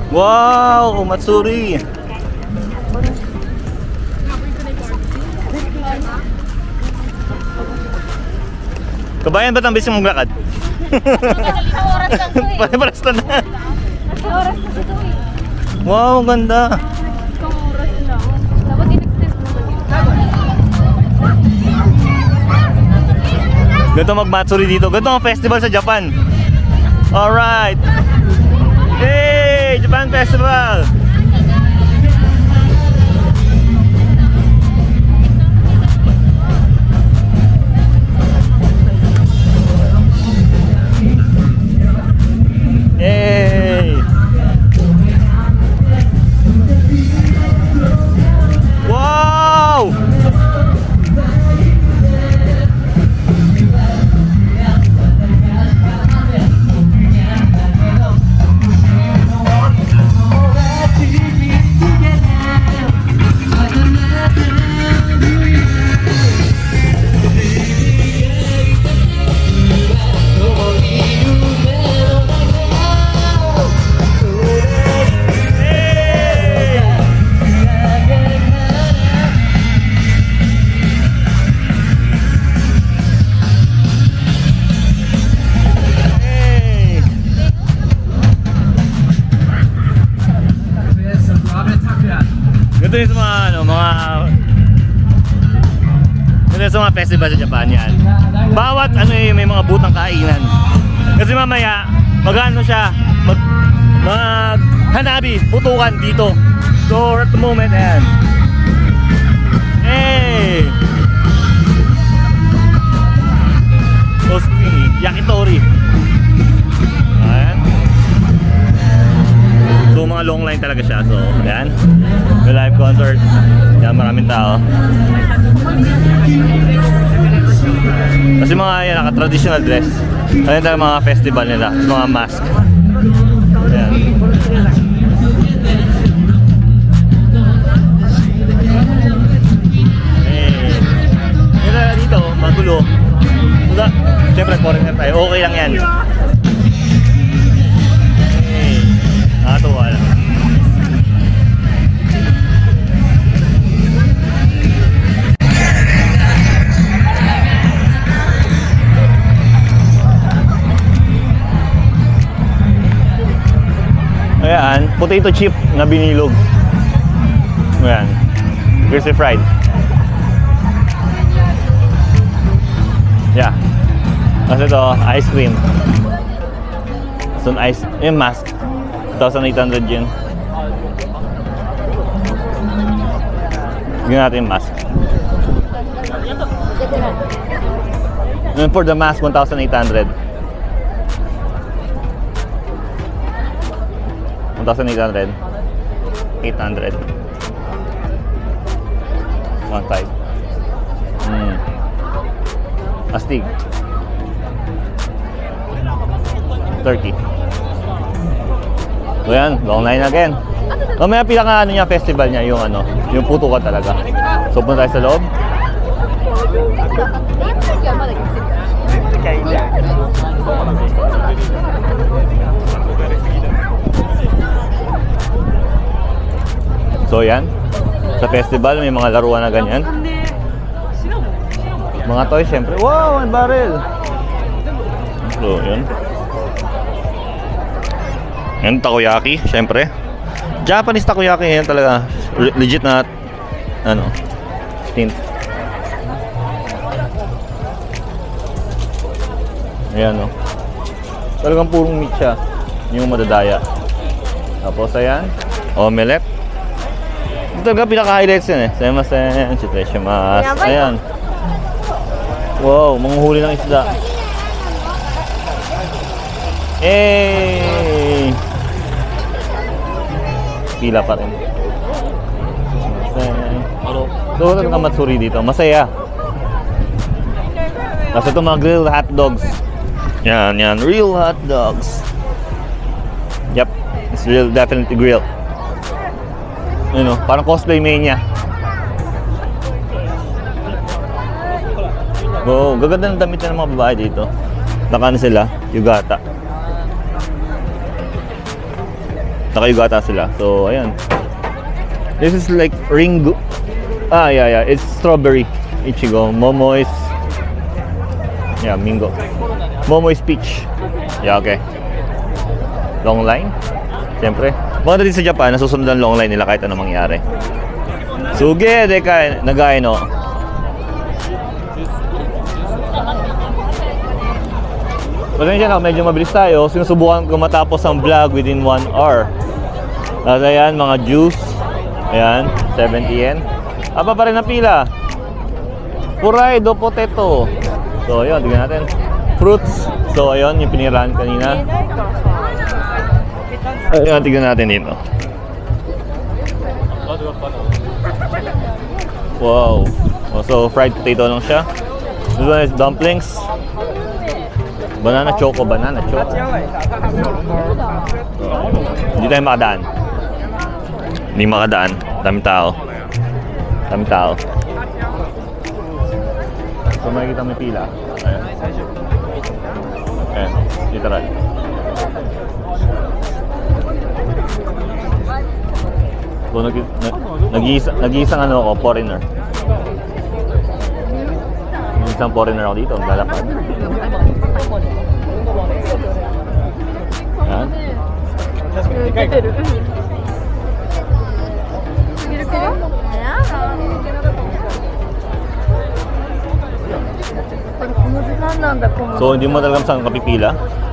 Wow, Matsuri. Kabayan, ba't ang bilis mong maglakad? Isang oras lang to eh. Pare-paras na. Isang oras kasi to eh. Wow, ganda. Isang oras lang. Dapat in-extend naman yun. Ganito mag-Matsuri dito. Ganito ang festival sa Japan. Alright. Hey, Japan Festival. Hey. Wow. Ito yung sa mga, ito yung sa mga festival sa Japan yan. Bawat may mga butang kainan. Kasi mamaya, mag-ano siya, hanabi, putukan dito. So at the moment, ayan. Hey! Toski, yakitori. Ayan. So mga long line talaga siya. So ayan, may live concert. Yan, maraming tao. Kasi mga yan, naka-traditional dress. Ayan talaga mga festival nila. Mga mask. Ayan. Dito, magulo. Siyempre foreigner tayo. Okay lang yan. Nakatuwa lang. Ayan, potato chip na binilog. Ayan, crispy fried. Yeah. Tapos ito, ice cream. So ice, yung mask 2,800 yun. Bigyan natin yung mask. And for the mask, 1,800. 1,800. 800. 1,500. Astig. 30. So yan, long line again. Mamaya pinaka ano niya, festival niya, yung ano, yung putukan talaga. So punta tayo sa loob. So yan, sa festival may mga laruan na ganyan. Mga toys syempre. Wow, one barrel. So yun. Yan, takoyaki, syempre. Japanese takoyaki, yan talaga legit na ano, tint. Ayan, no. Talagang purong meat siya, yung madadaya. Tapos ayan, omelette. Ito talaga pinaka-highlights yun eh. Semasen, chitreshimasu. Ayan. Wow, manguhuli ng isda. Eh, pila pa rin. So, ito ang Matsuri dito. Masaya. Kasi ito mga grilled hot dogs. Yan, yan. Real hot dogs. Yep. It's real, definitely grilled. You know, parang cosplay mania. Oh, gaganda ng damit ng mga babae dito. Naka na sila, yugata. Nakayugata sila. So, ayan. This is like Ringo. Yeah. It's strawberry Ichigo. Momo's. Yeah, Mingo. Momo's peach. Yeah, okay. Long line. Siyempre. Mga dito sa Japan, nasusunod ang long line nila kahit anong mangyari. Suge, deka, nagay, no? Pasensya na, medyo mabilis tayo. Sinusubukan ko matapos ang vlog within 1 hour. At ayan, mga juice. Ayan, 70 yen. Apa pa rin ang pila? Puraido potato. So, ayun, tignan natin. Fruits. So, ayun, yung pinirahan kanina. Ayun, tignan natin dito. Wow. So, fried potato lang siya. This one is dumplings. Banana choco. Hindi tayo makadaan. Hindi makadaan. Daming tao. So makikita may pila. Ayan. Literal. So nag-iisang ano ako, foreigner. Isang foreigner ako dito, lalakad. Ayan. So hindi mo talagang saan kapipila.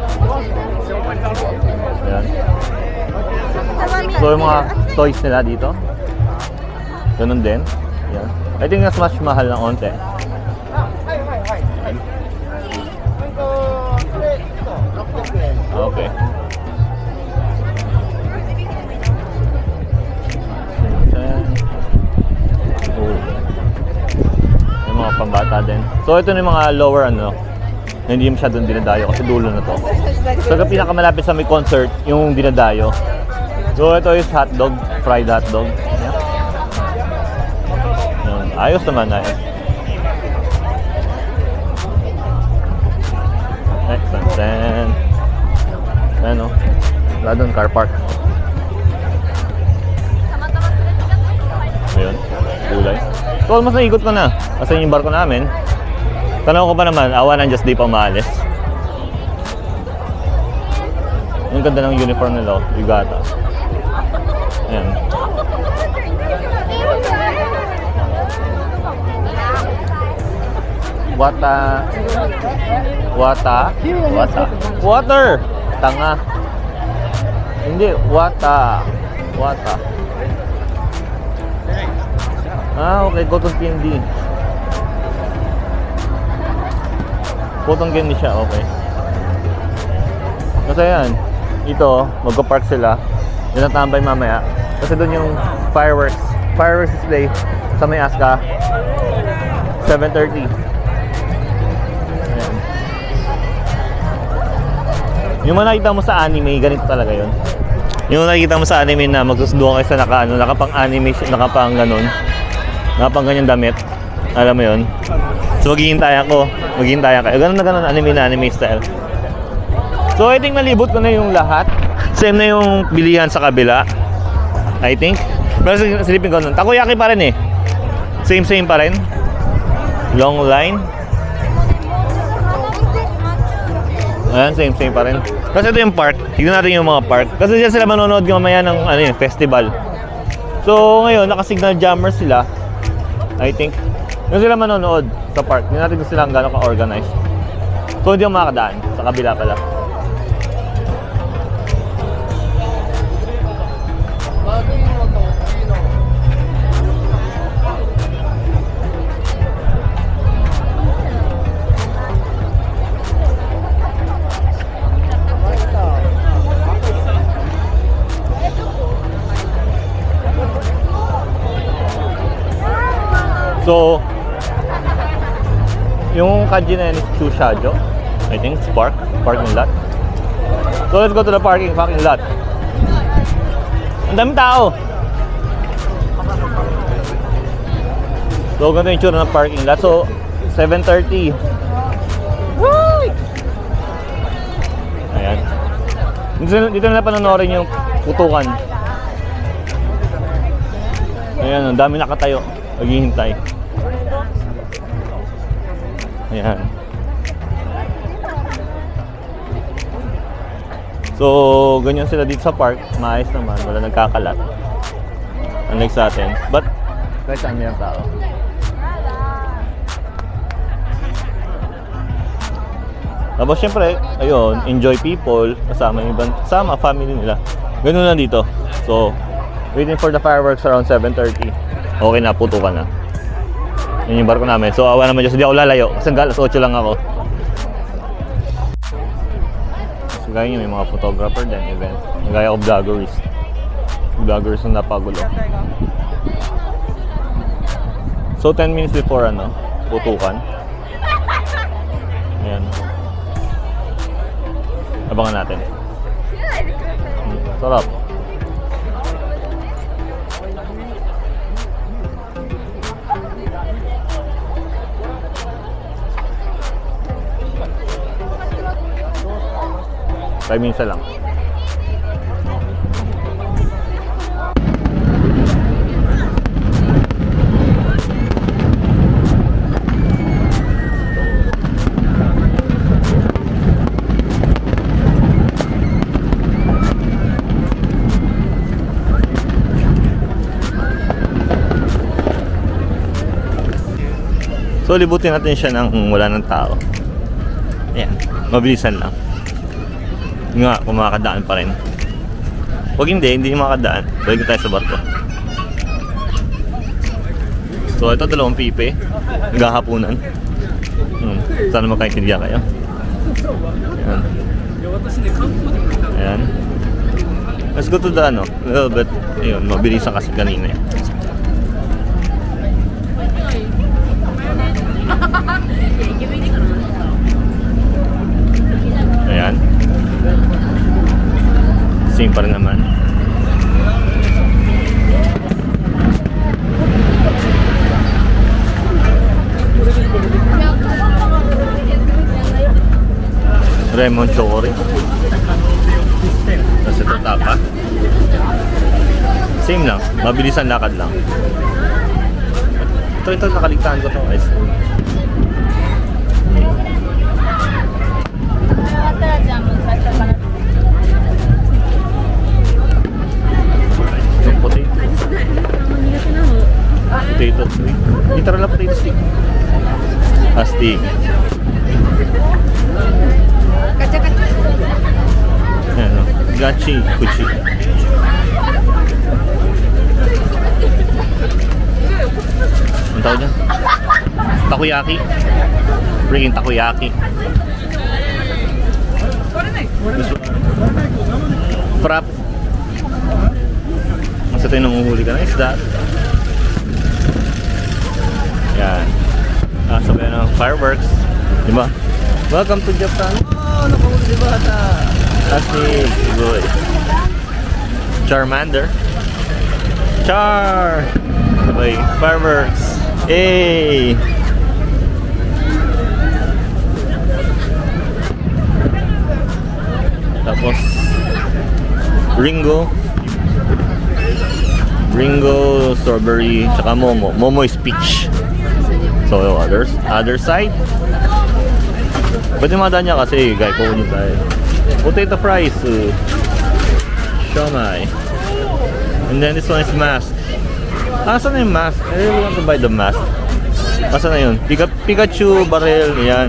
Ayan. So yung mga toys nila dito, ganun din. Ayan. I think mas mahal ng onte. Okay. Yung mga pambata din. So ito na yung mga lower ano, na hindi masyadong dinadayo kasi dulo na to. So kapag pinakamalapit sa may concert, yung dinadayo. So ito is hotdog, fried hotdog. Yan. Ayos naman, ayos. Excellent. Ano? Wala doon, car park. Ayun, gulay. So almost naikot ko na. Kasi yung barko namin. Tanaw ko pa naman, awa ng Just Day pa maalis. Yung ganda ng uniform nila, Yugata. Ayan. Water. Tanga. Hindi, wata. Okay, cotton candy. Cotton candy siya, okay. Kasi yan, ito, magko-park sila. Yung natambay mamaya. Kasi doon yung fireworks display sa may Aska. 7:30. Ayan. Yung mga nakita mo sa anime, ganito talaga yun. Yung nakikita mo sa anime na magsusundo kayo sa nakapang-anime, nakapang-ganon. Nakapang-ganyan damit. Alam mo yun? So maghihintayan kayo. Ganun na ganun, anime style. So I think nalibot ko na yung lahat. Same na yung bilihan sa kabila, I think. Pero silipin ko nun, takoyaki pa rin eh. Same pa rin. Long line. Ayan, same pa rin. Kasi ito yung park. Tignan natin yung mga park. Kasi dyan sila manonood mamaya ng festival. So ngayon, naka-signal jammer sila, I think. Yung sila manonood sa park. Hindi natin kung sila gano'n ka-organized. So hindi yung makakadaan. Sa kabila pala. So, yung kanji na yan is Chushajo. I think it's parking lot. So, let's go to the parking lot. Ang daming tao. So, ganito yung tsura ng parking lot. So, 7:30. Ayan. Dito nila panonorin yung putukan. Ayan, ang dami nakatayo. Naghihintay. Ayan. So, ganyan sila dito sa park. Maayos naman. Wala nagkakalat. Unlike sa atin. But, kahit saan may tao. Tapos syempre, ayun, enjoy people, kasama yung ibang, kasama family nila. Ganun lang dito. So, waiting for the fireworks around 7:30. Okay na, putukan na. Yun yung barko namin. So, awa naman dyan. So, di ako lalayo. Kasi alas 8 lang ako. So, gaya nyo, may mga photographer din, event. Gaya ko vloggers. Vloggers na napagulo. So, 10 minutes before, ano, putukan. Ayan. Abangan natin. Sarap. Five minutes lang. So, libutin natin siya ng wala ng tao. Ayan, mabilisan lang. Nga, kung makakadaan pa rin. Huwag hindi makakadaan. Balik tayo sa barko. So, ito dalawang pipe. Naghahapunan. Sana makaintindihan kayo. Ayan. Ayan. Let's go to the ano, a little bit. Ayun, mabilisan kasi kanina yan. Ayan. Same pa rin naman. Lemon Chory. Tapos ito tapa. Same lang. Mabilisan lakad lang. Ito nakaligtaan ko to guys. Yung potato. Potato stick. Literal na potato stick. Astig. Ayan o. Gachi. Kuchi. Ang tawag dyan? Takoyaki. Freaking takoyaki. Frap. Mas ito yung nanguhuli ka na isda. Yan. Sabay ng fireworks. Diba? Welcome to Japan. Oh, nakahuli si bata. Astig. Good. Charmander. Char. Sabay. Fireworks. Hey. Tapos Ringo, strawberry, tsaka Momo. Momo is peach. So other side. Pwede madaan niya kasi guys, pupunta tayo. Potato fries, siomai. And then this one is mask. Asan na yung mask? I really want to buy the mask. Asan na yun? Pikachu barrel, yan.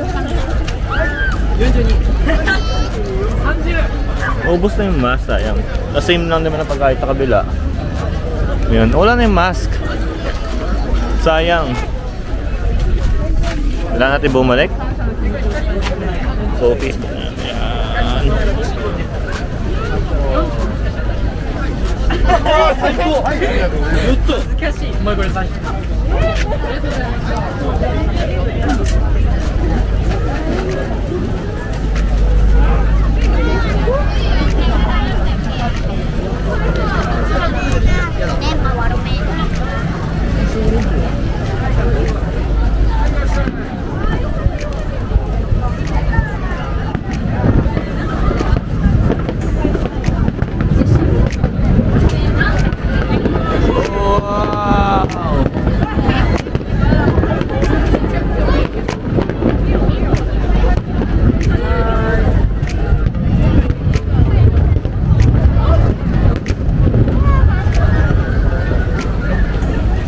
Ubus na yung mask, sayang. The same lang naman ang pagkahit sa kabila. Yan, wala na yung mask. Sayang. Kailangan natin bumalik. So, Facebook na. Yan.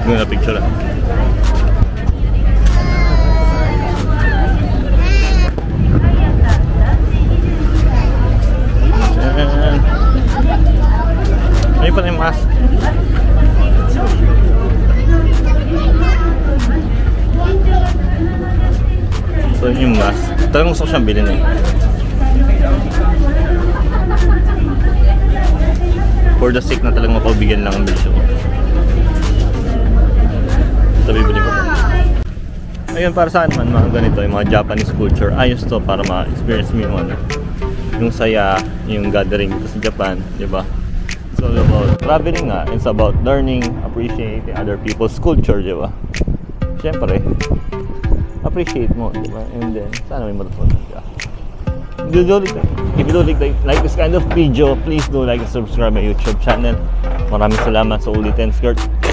Doon na picture. Ayun pa na yung mask. So yun yung mask. Talagang gusto ko siyang bilhin eh. For the sake na talagang mapabigyan lang ang bilisyo ko. Sabi bilhin ko. Ayun, para saan man mga ganito, yung mga Japanese culture, ayos to para ma-experience mo yung ano, yung saya, yung gathering dito sa Japan, di ba? It's all about traveling nga, it's about learning, appreciating other people's culture, di ba? Siyempre, appreciate mo, di ba? And then, sana may matutunan ka. If you do like this kind of video, please do like and subscribe my YouTube channel. Maraming salamat sa ulitin, Skirt.